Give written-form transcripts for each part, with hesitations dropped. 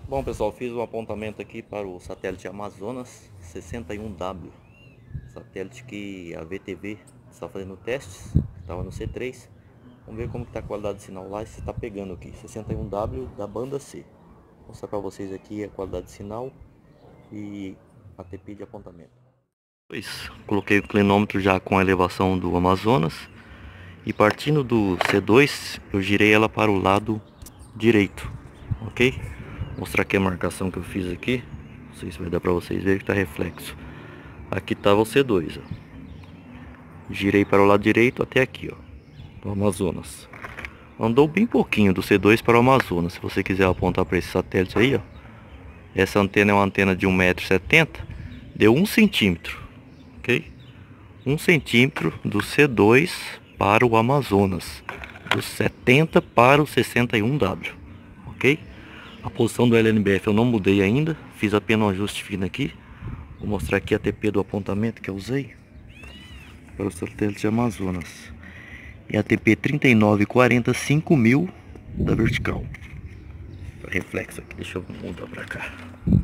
Bom pessoal, fiz um apontamento aqui para o satélite Amazonas 61W, satélite que a VTV está fazendo testes, estava no C3. Vamos ver como está a qualidade de sinal lá e se está pegando aqui. 61W da banda C. Vou mostrar para vocês aqui a qualidade de sinal e a ATP de apontamento. Coloquei o clinômetro já com a elevação do Amazonas e partindo do C2 eu girei ela para o lado direito, ok? Vou mostrar aqui a marcação que eu fiz aqui. Não sei se vai dar para vocês verem que está reflexo. Aqui estava o C2, ó. Girei para o lado direito até aqui, ó, do Amazonas. Andou bem pouquinho do C2 para o Amazonas. Se você quiser apontar para esse satélite aí, ó, essa antena é uma antena de 1,70 m. Deu 1 centímetro, ok? 1 centímetro do C2 para o Amazonas, do 70 para o 61W, ok? A posição do LNBF eu não mudei ainda, fiz apenas um ajuste fino aqui. Vou mostrar aqui a ATP do apontamento que eu usei para o satélite Amazonas. E a ATP 3940-5000 da vertical. Reflexo aqui, deixa eu mudar para cá. Não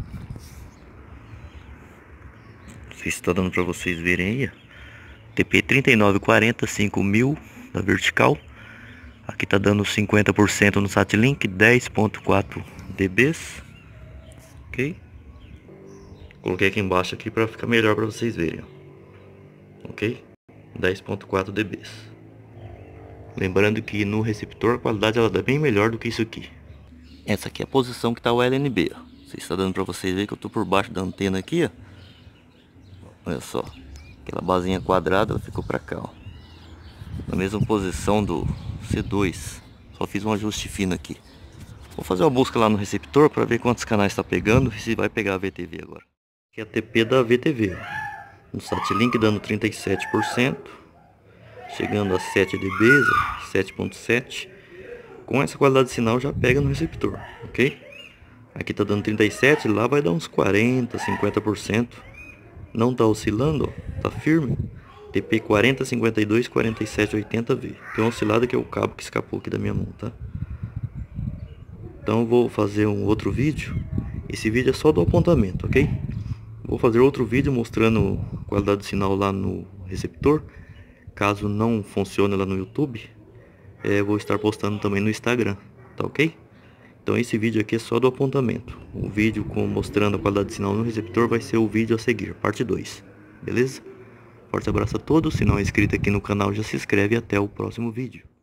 sei se está dando para vocês verem aí. ATP 3940-5000 da vertical. Aqui está dando 50% no Satlink, 10.4 dBs, ok? Coloquei aqui embaixo aqui para ficar melhor para vocês verem, ó. Ok? 10.4 dBs. Lembrando que no receptor a qualidade ela dá bem melhor do que isso aqui. Essa aqui é a posição que está o LNB, ó. Não sei se está dando para vocês verem que eu estou por baixo da antena aqui, ó. Olha só, aquela basinha quadrada ela ficou para cá, ó. Na mesma posição do C2, só fiz um ajuste fino aqui. Vou fazer uma busca lá no receptor para ver quantos canais está pegando e se vai pegar a VTV agora. Aqui é a ATP da VTV, no Satlink dando 37%, chegando a 7 dBs, 7.7. Com essa qualidade de sinal já pega no receptor, ok? Aqui está dando 37, lá vai dar uns 40, 50%. Não está oscilando, ó, tá firme. TP 4052 4780V. Tem uma oscilada que é o cabo que escapou aqui da minha mão, tá? Então eu vou fazer um outro vídeo. Esse vídeo é só do apontamento, ok? Vou fazer outro vídeo mostrando a qualidade de sinal lá no receptor. Caso não funcione lá no YouTube, vou estar postando também no Instagram, tá ok? Então esse vídeo aqui é só do apontamento. O vídeo mostrando a qualidade de sinal no receptor vai ser o vídeo a seguir, parte 2. Beleza? Forte abraço a todos, se não é inscrito aqui no canal já se inscreve e até o próximo vídeo.